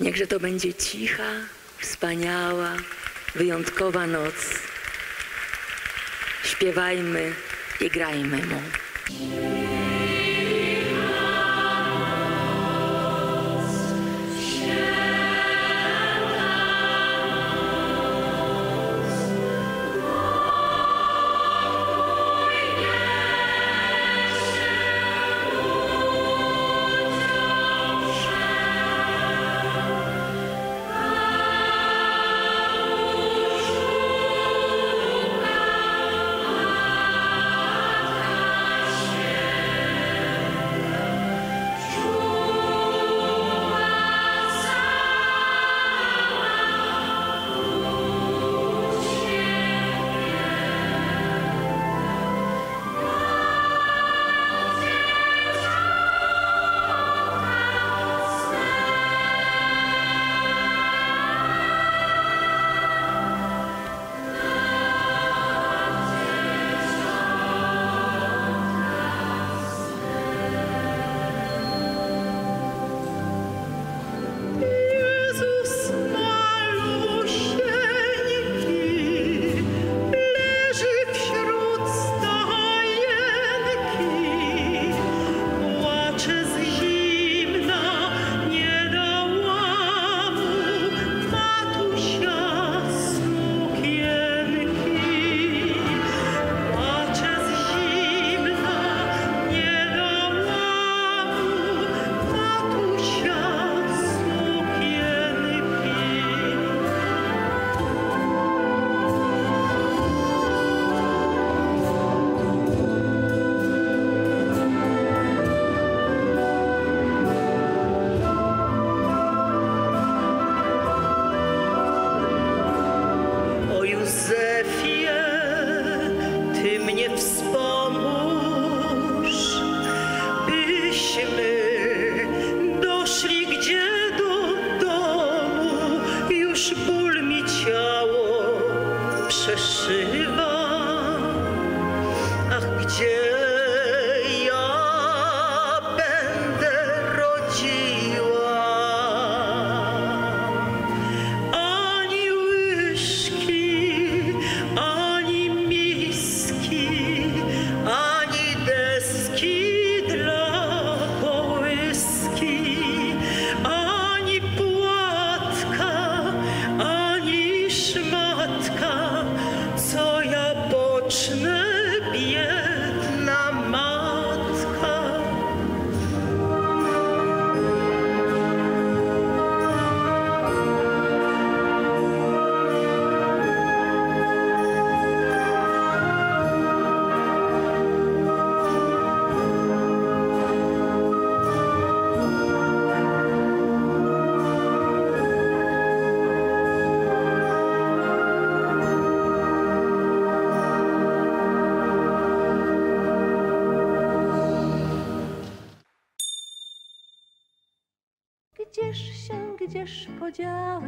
Niechże to będzie cicha, wspaniała, wyjątkowa noc. Śpiewajmy i grajmy mu. Gdzież podziały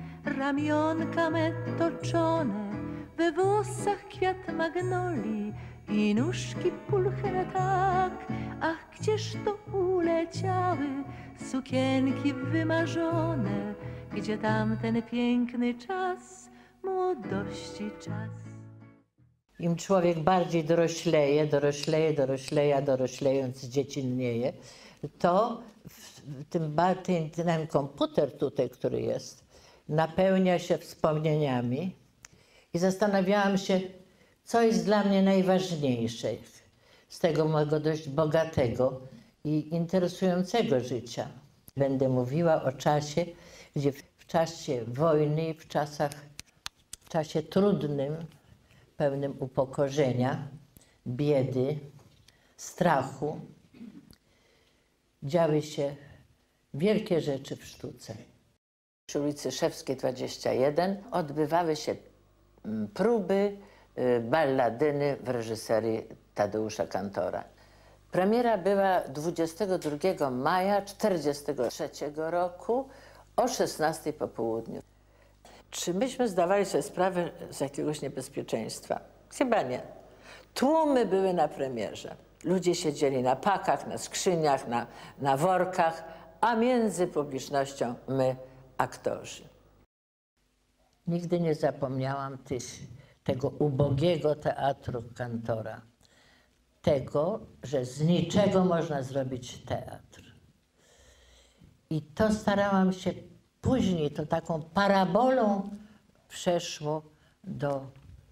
ramionka me toczone, we włosach kwiat magnolii i nóżki pulchne tak. Ach, gdzież to uleciały sukienki wymarzone, gdzie tamten piękny czas, młodości czas. Im człowiek bardziej dorośleje, a doroślejąc dziecinnieje, to ten komputer tutaj, który jest, napełnia się wspomnieniami i zastanawiałam się, co jest dla mnie najważniejsze z tego mojego dość bogatego i interesującego życia. Będę mówiła o czasie, gdzie w czasie wojny, w czasie trudnym, pełnym upokorzenia, biedy, strachu, działy się wielkie rzeczy w sztuce. Przy ulicy Szewskiej 21 odbywały się próby balladyny w reżyserii Tadeusza Kantora. Premiera była 22 maja 1943 roku o 16 po południu. Czy myśmy zdawali sobie sprawę z jakiegoś niebezpieczeństwa? Chyba nie. Tłumy były na premierze. Ludzie siedzieli na pakach, na skrzyniach, na workach, a między publicznością my aktorzy. Nigdy nie zapomniałam tego ubogiego teatru Kantora. Tego, że z niczego można zrobić teatr. I to starałam się później, to taką parabolą przeszło do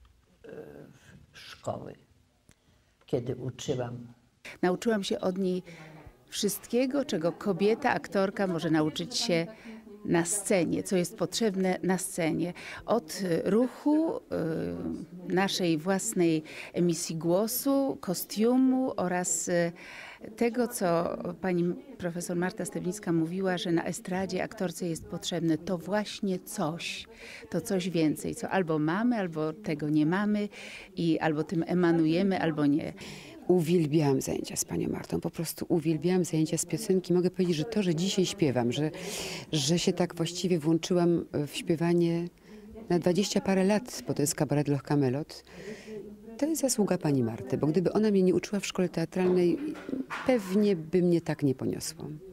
szkoły, kiedy uczyłam. Nauczyłam się od niej wszystkiego, czego kobieta, aktorka może nauczyć się na scenie, co jest potrzebne na scenie. Od ruchu, naszej własnej emisji głosu, kostiumu oraz tego, co pani profesor Marta Stępińska mówiła, że na estradzie aktorce jest potrzebne to właśnie coś, to coś więcej, co albo mamy, albo tego nie mamy i albo tym emanujemy, albo nie. Uwielbiałam zajęcia z panią Martą, po prostu uwielbiałam zajęcia z piosenki. Mogę powiedzieć, że to, że dzisiaj śpiewam, że się tak właściwie włączyłam w śpiewanie na 20 parę lat, bo to jest Kabaret Loch Camelot, to jest zasługa pani Marty, bo gdyby ona mnie nie uczyła w szkole teatralnej, pewnie by mnie tak nie poniosło.